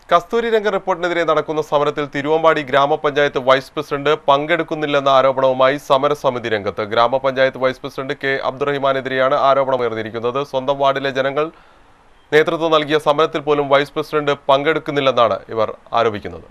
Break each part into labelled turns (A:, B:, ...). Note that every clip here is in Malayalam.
A: കസ്തൂരിരംഗൻ റിപ്പോർട്ടിനെതിരെ നടക്കുന്ന സമരത്തിൽ തിരുവമ്പാടി ഗ്രാമപഞ്ചായത്ത് വൈസ് പ്രസിഡന്റ് പങ്കെടുക്കുന്നില്ലെന്ന ആരോപണവുമായി സമരസമിതി രംഗത്ത്. ഗ്രാമപഞ്ചായത്ത് വൈസ് പ്രസിഡന്റ് കെ അബ്ദുറഹിമാനെതിരെയാണ് ആരോപണമുയർന്നിരിക്കുന്നത്. സ്വന്തം വാർഡിലെ ജനങ്ങൾ നേതൃത്വം നൽകിയ സമരത്തിൽ പോലും വൈസ് പ്രസിഡന്റ് പങ്കെടുക്കുന്നില്ലെന്നാണ് ഇവർ ആരോപിക്കുന്നത്.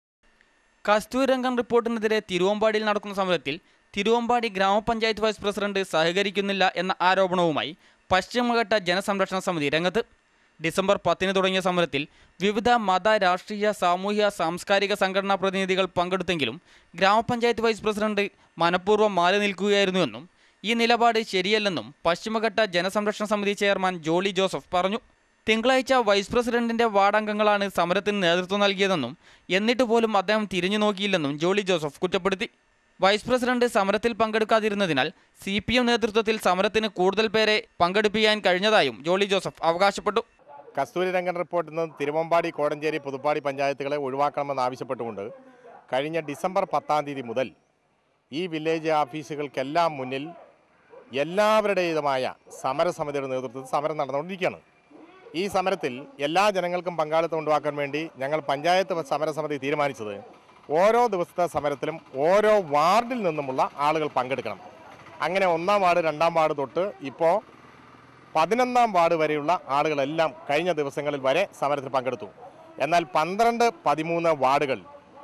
B: കസ്തൂരിരംഗൻ റിപ്പോർട്ടിനെതിരെ തിരുവമ്പാടിയിൽ നടക്കുന്ന സമരത്തിൽ തിരുവമ്പാടി ഗ്രാമപഞ്ചായത്ത് വൈസ് പ്രസിഡന്റ് സഹകരിക്കുന്നില്ല എന്ന ആരോപണവുമായി പശ്ചിമഘട്ട ജനസംരക്ഷണ സമിതി രംഗത്ത്. ഡിസംബർ 10 തുടങ്ങിയ സമരത്തിൽ വിവിധ മത, രാഷ്ട്രീയ, സാമൂഹ്യ, സാംസ്കാരിക സംഘടനാ പ്രതിനിധികൾ പങ്കെടുത്തെങ്കിലും ഗ്രാമപഞ്ചായത്ത് വൈസ് പ്രസിഡന്റ് മനഃപൂർവ്വം മാറി നിൽക്കുകയായിരുന്നുവെന്നും ഈ നിലപാട് ശരിയല്ലെന്നും പശ്ചിമഘട്ട ജനസംരക്ഷണ സമിതി ചെയർമാൻ ജോളി ജോസഫ് പറഞ്ഞു. തിങ്കളാഴ്ച വൈസ് പ്രസിഡന്റിന്റെ വാർഡംഗങ്ങളാണ് സമരത്തിന് നേതൃത്വം നൽകിയതെന്നും എന്നിട്ട് പോലും അദ്ദേഹം തിരിഞ്ഞു നോക്കിയില്ലെന്നും ജോളി ജോസഫ് കുറ്റപ്പെടുത്തി. വൈസ് പ്രസിഡന്റ് സമരത്തിൽ പങ്കെടുക്കാതിരുന്നതിനാൽ CPM നേതൃത്വത്തിൽ സമരത്തിന് കൂടുതൽ പേരെ പങ്കെടുപ്പിക്കാൻ കഴിഞ്ഞതായും ജോളി ജോസഫ് അവകാശപ്പെട്ടു.
C: കസ്തൂരിരംഗൻ റിപ്പോർട്ടിൽ നിന്ന് തിരുവമ്പാടി, കോടഞ്ചേരി, പുതുപ്പാടി പഞ്ചായത്തുകളെ ഒഴിവാക്കണമെന്ന് ആവശ്യപ്പെട്ടുകൊണ്ട് കഴിഞ്ഞ ഡിസംബർ 10 മുതൽ ഈ വില്ലേജ് ഓഫീസുകൾക്കെല്ലാം മുന്നിൽ എല്ലാവരുടേതുമായ സമരസമിതിയുടെ നേതൃത്വത്തിൽ സമരം നടന്നുകൊണ്ടിരിക്കുകയാണ്. ഈ സമരത്തിൽ എല്ലാ ജനങ്ങൾക്കും പങ്കാളിത്തം ഉണ്ടാക്കാൻ വേണ്ടി ഞങ്ങൾ പഞ്ചായത്ത് സമരസമിതി തീരുമാനിച്ചത് ഓരോ ദിവസത്തെ സമരത്തിലും ഓരോ വാർഡിൽ നിന്നുമുള്ള ആളുകൾ പങ്കെടുക്കണം. അങ്ങനെ 1-ാം വാർഡ്, 2-ാം വാർഡ് തൊട്ട് ഇപ്പോൾ 11-ാം വാർഡ് വരെയുള്ള ആളുകളെല്ലാം കഴിഞ്ഞ ദിവസങ്ങളിൽ വരെ സമരത്തിൽ പങ്കെടുത്തു. എന്നാൽ 12, 13 വാർഡുകൾ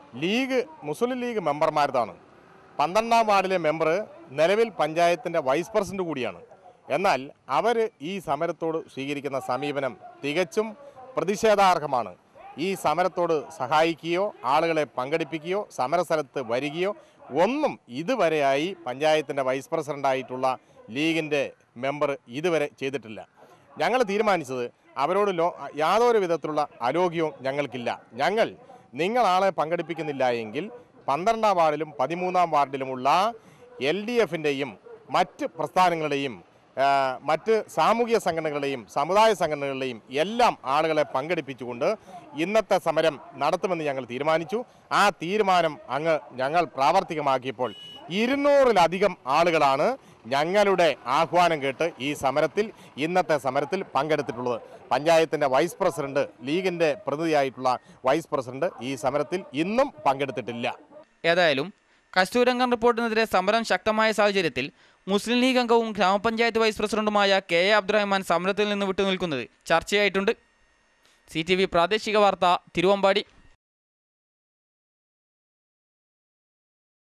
C: മുസ്ലിം ലീഗ് മെമ്പർമാരതാണ്. 12-ാം വാർഡിലെ മെമ്പർ നിലവിൽ പഞ്ചായത്തിൻ്റെ വൈസ് പ്രസിഡന്റ് കൂടിയാണ്. എന്നാൽ അവർ ഈ സമരത്തോട് സ്വീകരിക്കുന്ന സമീപനം തികച്ചും പ്രതിഷേധാർഹമാണ്. ഈ സമരത്തോട് സഹായിക്കുകയോ ആളുകളെ പങ്കെടുപ്പിക്കുകയോ സമരസ്ഥലത്ത് വരികയോ ഒന്നും ഇതുവരെയായി പഞ്ചായത്തിൻ്റെ വൈസ് പ്രസിഡൻ്റായിട്ടുള്ള ലീഗിൻ്റെ മെമ്പർ ഇതുവരെ ചെയ്തിട്ടില്ല. ഞങ്ങൾ തീരുമാനിച്ചത് അവരോട് യാതൊരു വിധത്തിലുള്ള അലോഗ്യവും ഞങ്ങൾക്കില്ല. നിങ്ങൾ ആളെ പങ്കെടുപ്പിക്കുന്നില്ല എങ്കിൽ 12-ാം വാർഡിലും 13-ാം വാർഡിലുമുള്ള LDFിൻ്റെയും മറ്റ് പ്രസ്ഥാനങ്ങളുടെയും മറ്റ് സാമൂഹിക സംഘടനകളുടെയും സമുദായ സംഘടനകളുടെയും എല്ലാം ആളുകളെ പങ്കെടുപ്പിച്ചുകൊണ്ട് ഇന്നത്തെ സമരം നടത്തുമെന്ന് ഞങ്ങൾ തീരുമാനിച്ചു. ആ തീരുമാനം ഞങ്ങൾ പ്രാവർത്തികമാക്കിയപ്പോൾ 200-ലധികം ആളുകളാണ് ഞങ്ങളുടെ ആഹ്വാനം കേട്ട് ഇന്നത്തെ സമരത്തിൽ പങ്കെടുത്തിട്ടുള്ളത്. പഞ്ചായത്തിൻ്റെ വൈസ് പ്രസിഡന്റ്, ലീഗിൻ്റെ പ്രതിനിധിയായിട്ടുള്ള വൈസ് പ്രസിഡന്റ് ഈ സമരത്തിൽ ഇന്നും പങ്കെടുത്തിട്ടില്ല.
B: ഏതായാലും കസ്തൂരിരംഗൻ റിപ്പോർട്ടിനെതിരെ സമരം ശക്തമായ സാഹചര്യത്തിൽ മുസ്ലിം ലീഗ് അംഗവും ഗ്രാമപഞ്ചായത്ത് വൈസ് പ്രസിഡന്റുമായ കെ അബ്ദുറഹിമാൻ സമരത്തിൽ നിന്ന് വിട്ടുനിൽക്കുന്നത് ചർച്ചയായിട്ടുണ്ട്. CTV പ്രാദേശിക വാർത്ത, തിരുവമ്പാടി.